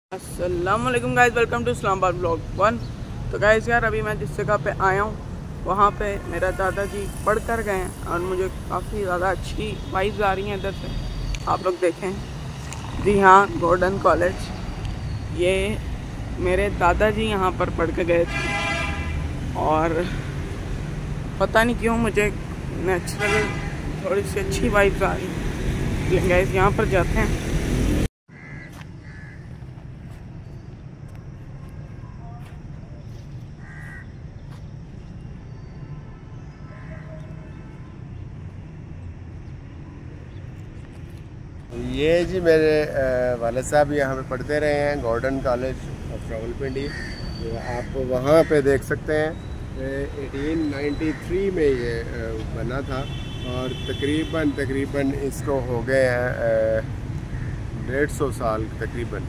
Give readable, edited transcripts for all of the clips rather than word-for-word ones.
अस्सलामुअलैकुम guys, welcome to Islamabad blog 1। तो guys यार, अभी मैं जिस जगह पे आया हूँ वहाँ पे मेरा दादाजी पढ़ कर गए हैं और मुझे काफ़ी ज़्यादा अच्छी वाइब्स आ रही हैं इधर से। आप लोग देखें, जी हाँ, गोल्डन कॉलेज। ये मेरे दादाजी यहाँ पर पढ़ के गए थे और पता नहीं क्यों मुझे नेचुरल थोड़ी सी अच्छी वाइब्स आ रही। गाइस यहाँ पर जाते हैं। ये जी मेरे वालिद साहब यहाँ पे पढ़ते रहे हैं, गॉर्डन कॉलेज ऑफ रावलपिंडी। तो आप वहाँ पे देख सकते हैं 1893 में ये बना था और तकरीबन इसको हो गए हैं 150 साल, तकरीबन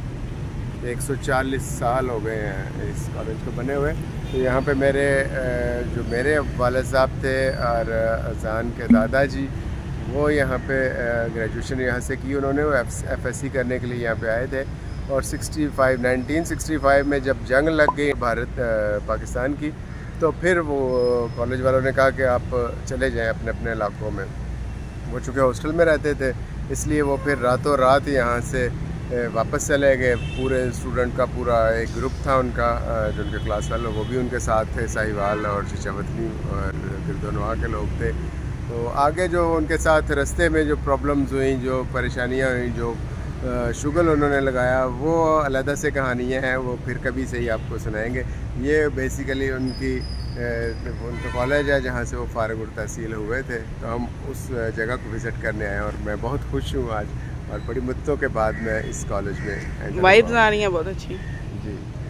140 साल हो गए हैं इस कॉलेज को बने हुए। तो यहाँ पे मेरे वालिद साहब थे और अजान के दादाजी, वो यहाँ पे ग्रेजुएशन यहाँ से की उन्होंने। वो एफएससी करने के लिए यहाँ पे आए थे और 1965 में जब जंग लग गई भारत पाकिस्तान की, तो फिर वो कॉलेज वालों ने कहा कि आप चले जाएं अपने अपने इलाकों में। वो चूँकि हॉस्टल में रहते थे, इसलिए वो फिर रातों रात यहाँ से वापस चले गए। पूरे स्टूडेंट का पूरा एक ग्रुप था उनका, जो उनके क्लास वाले, वो भी उनके साथ थे, साहिवाल और चिचावतनी और गिरदोनवा के लोग थे। तो आगे जो उनके साथ रास्ते में जो प्रॉब्लम्स हुई, जो परेशानियां हुई, जो शुगल उन्होंने लगाया, वो अलग से कहानियां हैं, वो फिर कभी से ही आपको सुनाएंगे। ये बेसिकली उनका कॉलेज है जहाँ से वो फारिग तहसील हुए थे। तो हम उस जगह को विज़िट करने आए और मैं बहुत खुश हूँ आज, और बड़ी मुद्दतों के बाद मैं इस कॉलेज में। वाइब्स आ रही हैं बहुत अच्छी। जी।